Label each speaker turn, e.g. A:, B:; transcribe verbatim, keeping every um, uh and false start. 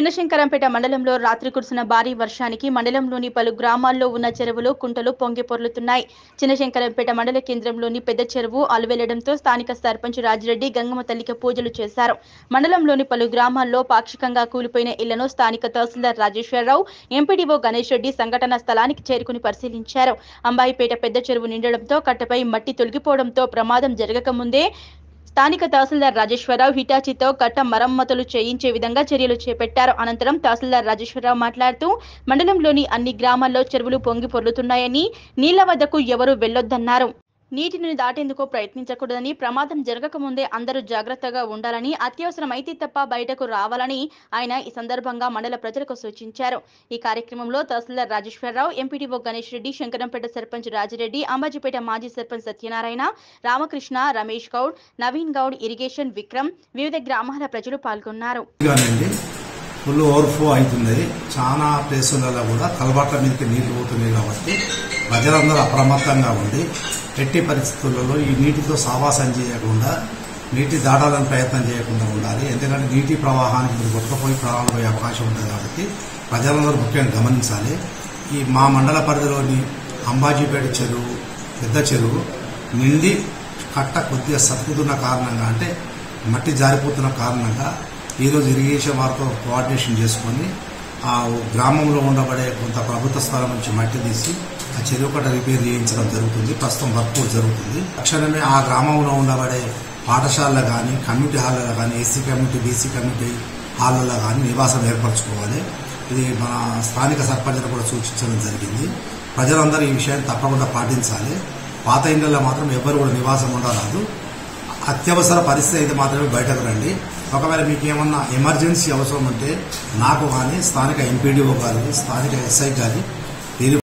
A: చిన్నశంకరంపేట మండలంలో రాత్రి కురిసిన భారీ వర్షానికి మండలంలోని పలు గ్రామాల్లో ఉన్న చెరువులు కుంటలు పొంగి పొర్లుతున్నాయి. చిన్నశంకరంపేట మండల కేంద్రంలోని పెద్ద చెరువు అలువెళ్లడంతో స్థానిక సర్పంచ్ రాజిరెడ్డి గంగమ్మ తల్లికి పూజలు చేశారు. మండలంలోని పలు గ్రామాల్లో పాక్షికంగా కూలిపోయిన ఇళ్లను స్థానిక తహసీల్దార్ రాజేశ్వరరావు, ఎంపీడీఓ గణేష్ రెడ్డి సంఘటనా స్థలానికి చేరుకుని పరిశీలించారు. అంబాయిపేట పెద్ద చెరువు నిండడంతో కట్టపై మట్టి తొలగిపోవడంతో ప్రమాదం జరగకముందే స్థానిక తహసీల్దార్ రాజేశ్వరరావు హిటాచీతో కట్ట మరమ్మతులు చేయించే విధంగా చర్యలు చేపట్టారు. అనంతరం తహసీల్దార్ రాజేశ్వరరావు మాట్లాడుతూ మండలంలోని అన్ని గ్రామాల్లో చెరువులు పొంగి పొర్లుతున్నాయని, నీళ్ల వద్దకు ఎవరూ వెళ్లొద్దన్నారు. నీటిని దాటేందుకు ప్రయత్నించకూడదని, ప్రమాదం జరగకముందే అందరూ జాగ్రత్తగా ఉండాలని, అత్యవసరమైతే తప్ప బయటకు రావాలని ఆయన ఈ సందర్భంగా మండల ప్రజలకు సూచించారు. ఈ కార్యక్రమంలో తహసీల్దార్ రాజేశ్వరరావు, ఎంపీడీఓ గణేష్ రెడ్డి, శంకరంపేట సర్పంచ్ రాజిరెడ్డి, అంబాజీపేట మాజీ సర్పంచ్ సత్యనారాయణ, రామకృష్ణ, రమేష్ గౌడ్, నవీన్ గౌడ్, ఇరిగేషన్ విక్రమ్, వివిధ గ్రామాల ప్రజలు పాల్గొన్నారు.
B: ఫుల్ ఓవర్ఫ్లో అవుతున్నది. చాలా ప్లేసులలో కూడా కలబాట్ల మీదకి నీళ్లు పోతున్నాయి. కాబట్టి ప్రజలందరూ అప్రమత్తంగా ఉండి ఎట్టి పరిస్థితులలో ఈ నీటితో సావాసం చేయకుండా, నీటి దాటాలని ప్రయత్నం చేయకుండా ఉండాలి. ఎందుకంటే నీటి ప్రవాహానికి మీరు కొట్టుకుపోయి ప్రాణాలు పోయే అవకాశం ఉంటుంది. కాబట్టి ప్రజలందరూ ముఖ్యంగా గమనించాలి. ఈ మా మండల పరిధిలోని అంబాజీపేట చెరువు, పెద్ద చెరువు నిండి కట్ట కొద్దిగా సత్తుతున్న కారణంగా, అంటే మట్టి జారిపోతున్న కారణంగా ఈరోజు ఇరిగేషన్ వారితో కోఆర్డినేషన్ చేసుకుని ఆ గ్రామంలో ఉండబడే కొంత ప్రభుత్వ స్థలం నుంచి మట్టి తీసి ఆ చెరువు కట్ట రిపేర్ చేయించడం జరుగుతుంది. ప్రస్తుతం వర్క్ జరుగుతుంది. తక్షణమే ఆ గ్రామంలో ఉండబడే పాఠశాలలో కానీ, కమ్యూనిటీ హాల్లో కానీ, ఎస్సీ కమ్యూనిటీ, బీసీ కమ్యూనిటీ హాల్లో కానీ నివాసం ఏర్పరచుకోవాలి. ఇది మన స్థానిక సర్పంచ్లు కూడా సూచించడం జరిగింది. ప్రజలందరూ ఈ విషయాన్ని తప్పకుండా పాటించాలి. పాత ఇళ్లలో మాత్రం ఎవరు కూడా నివాసం ఉండరాదు. అత్యవసర పరిస్థితి అయితే మాత్రమే బయటకు రండి. ఒకవేళ మీకు ఏమన్నా ఎమర్జెన్సీ అవసరం ఉంటే నాకు కానీ, స్థానిక ఎంపీడీఓ గారి, స్థానిక ఎస్ఐ గారి